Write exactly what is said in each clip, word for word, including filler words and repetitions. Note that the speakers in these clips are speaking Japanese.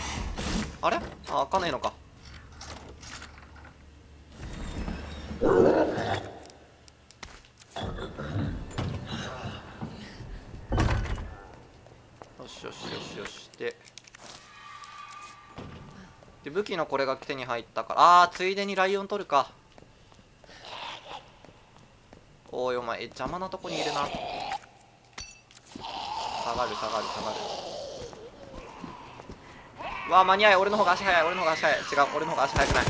あれ、あ、開かねえのか。 よしよしよし。でで武器のこれが手に入ったから、ああーついでにライオン取るか。おいお前、え邪魔なとこにいるな。下がる下がる下がる。うわ間に合い。俺の方が足速い。俺の方が足速い。違う、俺の方が足速くない。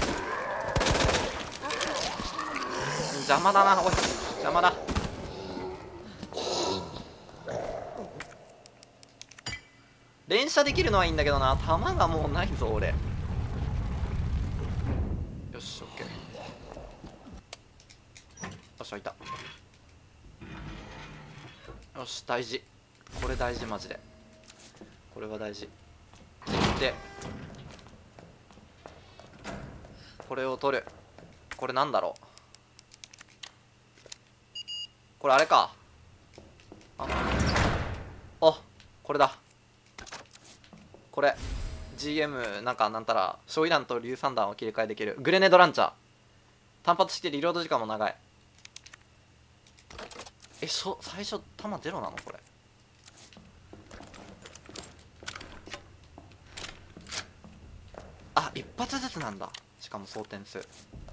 邪魔だな。おい邪魔だ。連射できるのはいいんだけどな、弾がもうないぞ俺。よし、オッケー。よし、開いた。よし、大事。これ大事、マジで。これは大事。でこれを取る。これなんだろう。これあれか。あおこれだ。これ ジーエム なんかなんたら焼夷弾と硫酸弾を切り替えできるグレネードランチャー。単発してリロード時間も長い。えしょ最初弾ゼロなのこれ。あ一発ずつなんだ。しかも装填数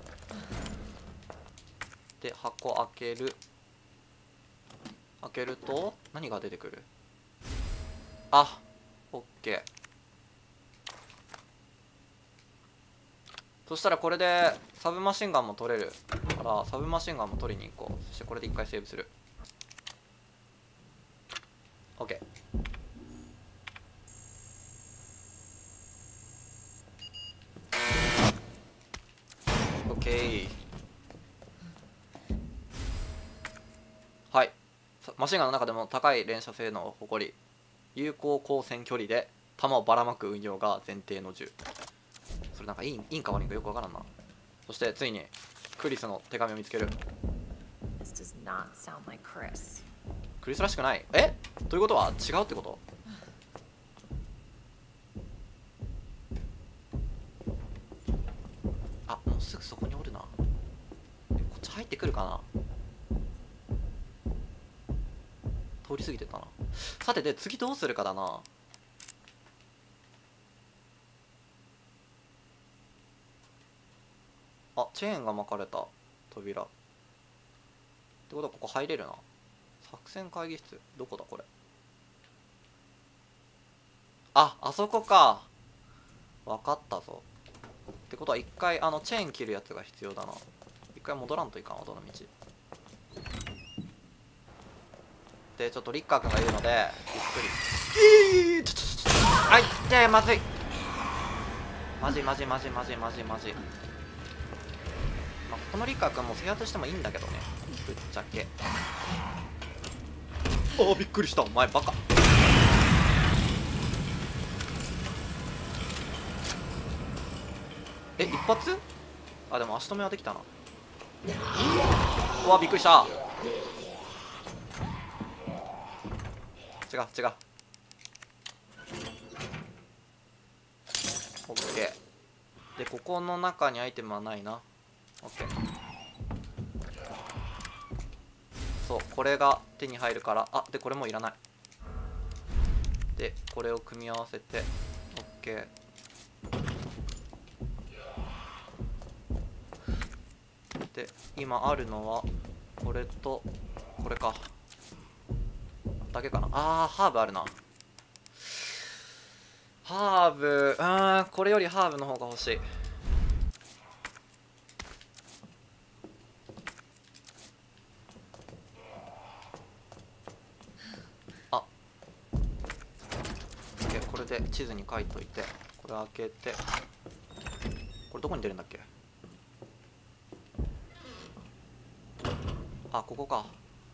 で箱開ける。開けると何が出てくる。あオッケー。そしたらこれでサブマシンガンも取れるからサブマシンガンも取りに行こう。そしてこれで一回セーブする。 OK。 OK。 はい。マシンガンの中でも高い連射性能を誇り有効光線距離で弾をばらまく運用が前提の銃。それなんかいいいいんか悪いんかよくわからんな。そしてついにクリスの手紙を見つける。クリスらしくない。えということは違うってこと。あもうすぐそこにおるな。こっち入ってくるかな。通り過ぎてたな。さてで次どうするかだな。あチェーンが巻かれた扉ってことはここ入れるな。作戦会議室どこだこれ。ああそこか。分かったぞ。ってことは一回あのチェーン切るやつが必要だな。一回戻らんといかんわどの道で。ちょっとリッカー君がいるのでゆっくり。えー、ちょちょちょあいってまずいマジマジマジマジマジマジ。まあ、このリッカー君も制圧してもいいんだけどねぶっちゃけ。あーびっくりしたお前バカ。え一発。あでも足止めはできたな。うわびっくりした。違う違う。オッケー。でここの中にアイテムはないな。オッケー。そうこれが手に入るから。あでこれもいらない。でこれを組み合わせてオッケー。で今あるのはこれとこれかだけかな。あーハーブあるな。ハーブうーんこれよりハーブの方が欲しい。あこれで地図に書いといてこれ開けて。これどこに出るんだっけ。あここか。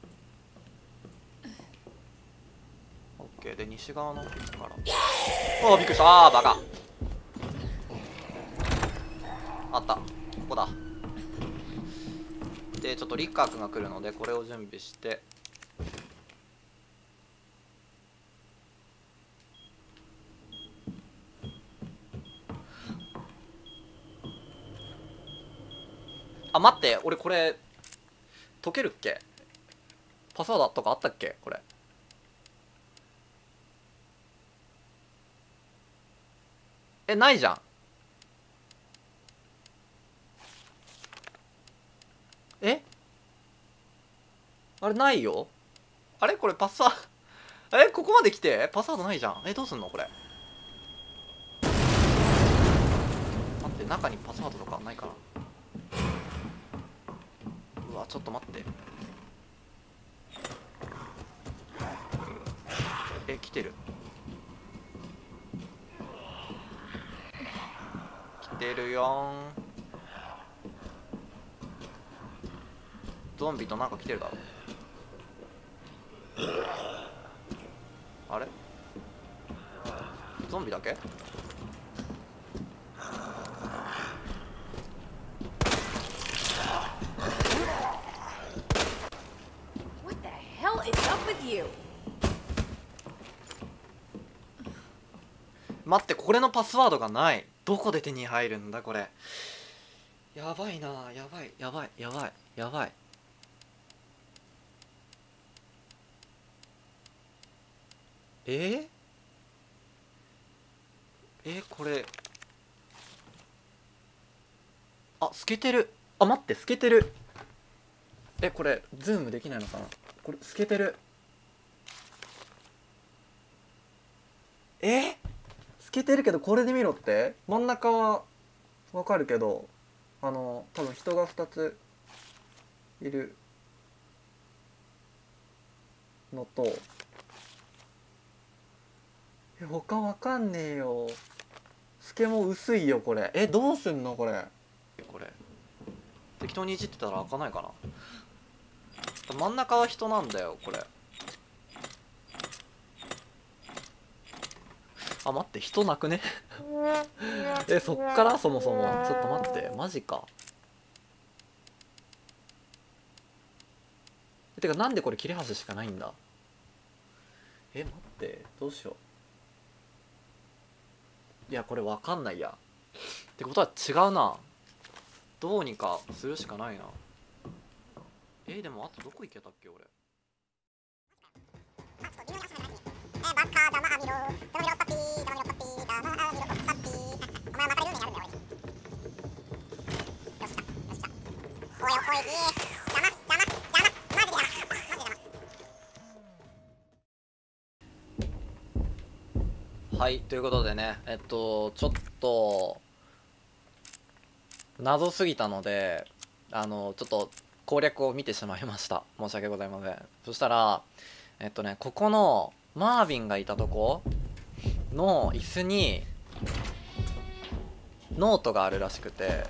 オッケーで西側の奥から。ああびっくりした。あーバカ。あったここだ。でちょっとリッカー君が来るのでこれを準備して。あ待って俺これ解けるっけ。パスワードとかあったっけこれ。 え、ないじゃん。え、あれないよ。あれこれパスワードえ、ここまで来てパスワードないじゃん。え、どうすんのこれ。待って、中にパスワードとかないかな。うわ、ちょっと待って。え、来てる。来てるよーん。ゾンビとなんか来てるだろ。あれ、ゾンビだけ。 What the hell is up with you? 待って、これのパスワードがない。どこで手に入るんだこれ。やばいな、やばいやばいやばいやばい。えー、えー、これ、あ、透けてる。あ、待って、透けてる。え、これズームできないのかな。これ透けてる。え、透けてるけど、これで見ろって。真ん中はわかるけど、あの多分人がふたついるのと、え、他わかんねえよ。透けも薄いよこれ。え、どうすんのこれ。これ適当にいじってたら開かないかな。真ん中は人なんだよこれ。あ、待って、人なくねえ、そっからそもそもちょっと待って、マジか。てか、なんでこれ切れ端しかないんだ。え、待って、どうしよう。いや、これわかんないや。ってことは違うな。どうにかするしかないな。え、でもあとどこ行けたっけ俺。はい、ということでね、えっとちょっと謎すぎたので、あのちょっと攻略を見てしまいました。申し訳ございません。そしたらえっとね、ここのマーヴィンがいたとこの椅子にノートがあるらしくて、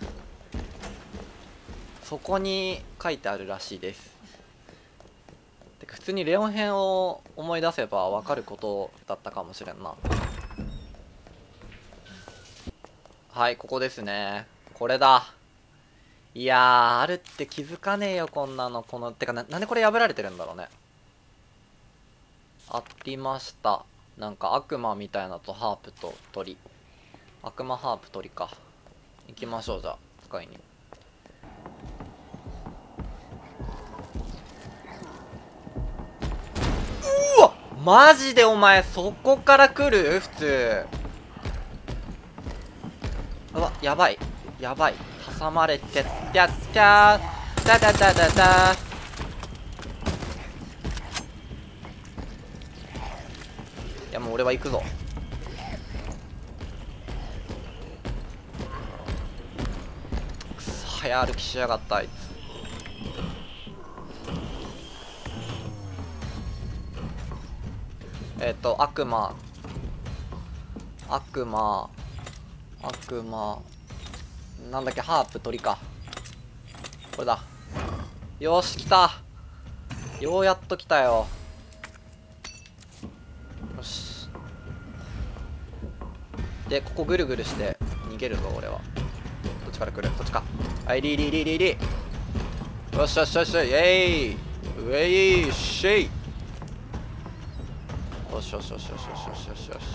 そこに書いてあるらしいです。で、普通にレオン編を思い出せば分かることだったかもしれんな。はい、ここですね。これだ。いやー、あるって気づかねえよこんなの。このてか な, なんでこれ破られてるんだろうね。ありました。なんか悪魔みたいなとハープと鳥。悪魔ハープ鳥か。行きましょう、じゃあ使いに。うわ、マジでお前そこから来る普通。うわ、やばいやばい、挟まれてってやったーだだだだだー。いやもう俺は行くぞ。くそ、早歩きしやがったあいつ。えっと悪魔悪魔悪魔なんだっけ、ハープ鳥か。これだ。よし、来た。ようやっと来たよ。よし。で、ここぐるぐるして逃げるぞ、俺は。どっちから来る？こっちか。はい、リーリーリーリーリー。よしよしよしよし、イェイウェイシェイ。よしよしよしよしよしよしよしよし。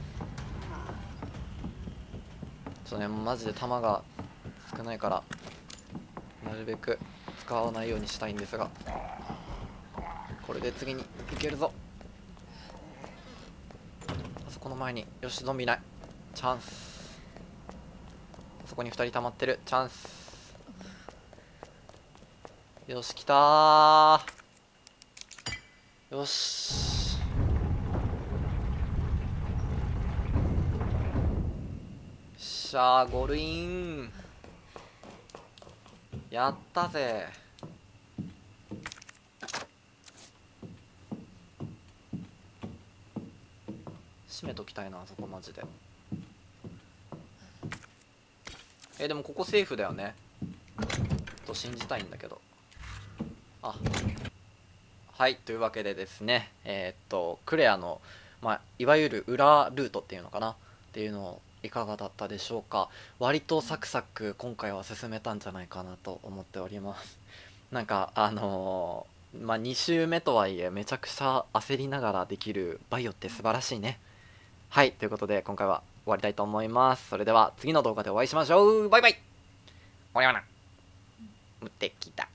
ちょっとね、マジで弾が少ないから、なるべく使わないようにしたいんですが、これで次に行けるぞ。あそこの前に、よし、ゾンビいない。 チャンス。そこにふたり溜まってる。チャンス。よし、来たー。よし。しゃー、ゴールイン。やったぜ。閉めときたいな、そこマジで。え、でもここセーフだよねと信じたいんだけど。あ、はい、というわけでですね、えー、っとクレアの、まあ、いわゆる裏ルートっていうのかなっていうのをいかがだったでしょうか。割とサクサク今回は進めたんじゃないかなと思っております。なんかあのー、まあに周目とはいえめちゃくちゃ焦りながらできるバイオって素晴らしいね。はい、ということで今回は終わりたいと思います。それでは次の動画でお会いしましょう。バイバイ。おやな無敵だ。